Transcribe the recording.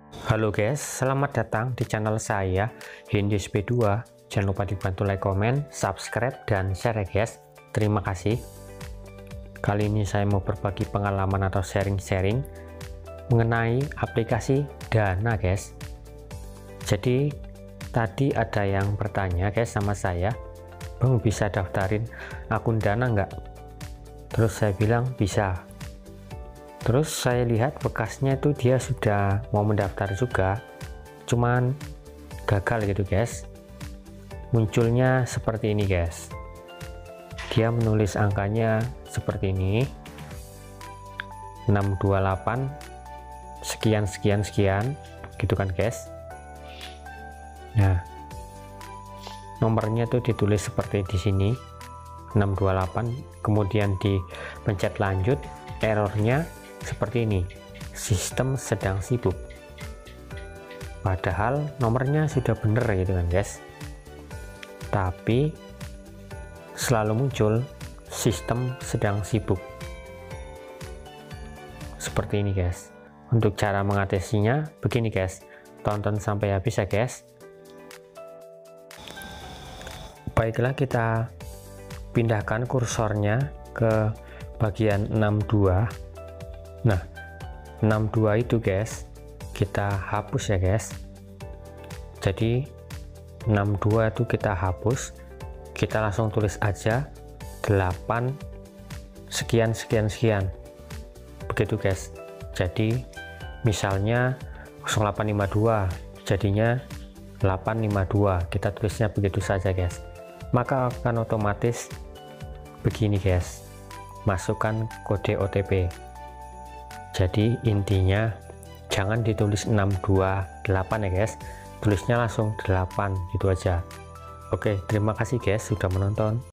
Halo guys, selamat datang di channel saya Hindis B2. Jangan lupa dibantu like, komen, subscribe, dan share ya guys. Terima kasih. Kali ini saya mau berbagi pengalaman atau sharing-sharing mengenai aplikasi Dana guys. Jadi tadi ada yang bertanya guys sama saya, Bang bisa daftarin akun Dana nggak? Terus saya bilang bisa. Terus saya lihat bekasnya itu dia sudah mau mendaftar juga, cuman gagal gitu guys. Munculnya seperti ini guys, dia menulis angkanya seperti ini, 628 sekian sekian sekian gitu kan guys. Nah, nomornya tuh ditulis seperti di sini 628, kemudian dipencet lanjut, errornya seperti ini, sistem sedang sibuk. Padahal nomornya sudah bener gitu kan guys, tapi selalu muncul sistem sedang sibuk seperti ini guys. Untuk cara mengatasinya begini guys, tonton sampai habis ya guys. Baiklah, kita pindahkan kursornya ke bagian 62. Nah, 62 itu guys kita hapus ya guys. Jadi 62 itu kita hapus, kita langsung tulis aja 8 sekian sekian sekian begitu guys. Jadi misalnya 0852 jadinya 852, kita tulisnya begitu saja guys. Maka akan otomatis begini guys, masukkan kode OTP. Jadi intinya jangan ditulis 628 ya guys, tulisnya langsung 8 gitu aja. Oke, terima kasih guys sudah menonton.